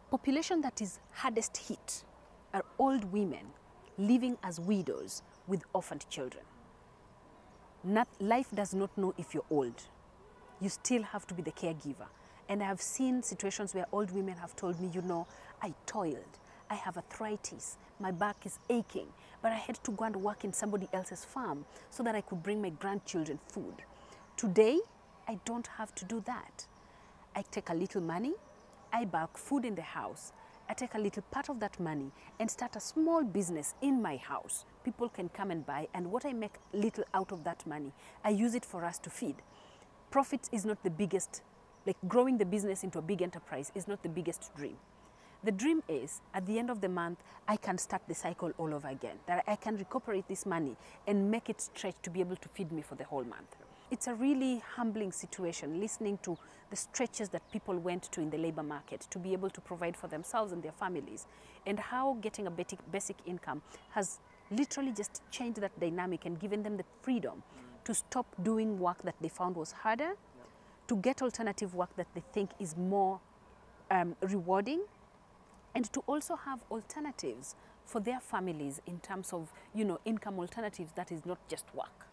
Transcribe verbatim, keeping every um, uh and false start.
population that is hardest hit are old women living as widows with orphaned children. Not, life does not know if you're old. You still have to be the caregiver. And I have seen situations where old women have told me, you know, I toiled, I have arthritis, my back is aching, but I had to go and work in somebody else's farm so that I could bring my grandchildren food. Today, I don't have to do that. I take a little money, I buy food in the house, I take a little part of that money and start a small business in my house. People can come and buy, and what I make little out of that money, I use it for us to feed. Profit is not the biggest, like growing the business into a big enterprise is not the biggest dream. The dream is, at the end of the month, I can start the cycle all over again, that I can recuperate this money and make it stretch to be able to feed me for the whole month. It's a really humbling situation, listening to the stretches that people went to in the labor market to be able to provide for themselves and their families, and how getting a basic income has literally just changed that dynamic and given them the freedom to stop doing work that they found was harder, to get alternative work that they think is more um, rewarding, and to also have alternatives for their families in terms of, you know, income alternatives that is not just work.